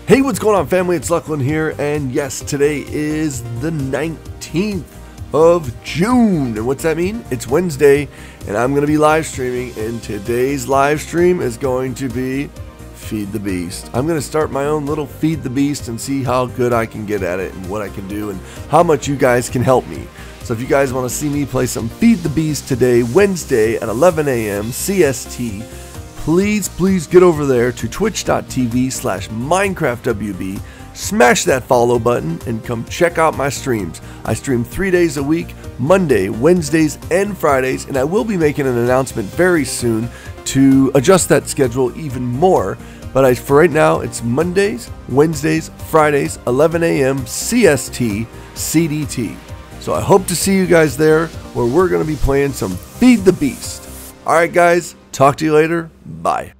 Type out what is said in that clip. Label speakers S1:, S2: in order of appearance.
S1: Hey, what's going on, family? It's Luclin here, and yes, today is the 19th of June. And what's that mean? It's Wednesday, and I'm going to be live streaming, and today's live stream is going to be Feed the Beast. I'm going to start my own little Feed the Beast and see how good I can get at it and what I can do and how much you guys can help me. So if you guys want to see me play some Feed the Beast today, Wednesday at 11 a.m. CST, please get over there to twitch.tv/MinecraftWB, smash that follow button, and come check out my streams. I stream 3 days a week, Monday, Wednesdays, and Fridays, and I will be making an announcement very soon to adjust that schedule even more. But for right now, it's Mondays, Wednesdays, Fridays, 11 a.m. CST, CDT. So I hope to see you guys there, where we're going to be playing some Feed the Beast. Alright guys, talk to you later. Bye.